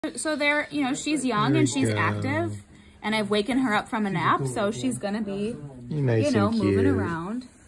So there, you know, she's young and she's active, and I've wakened her up from a nap, so she's gonna be, you know, moving around.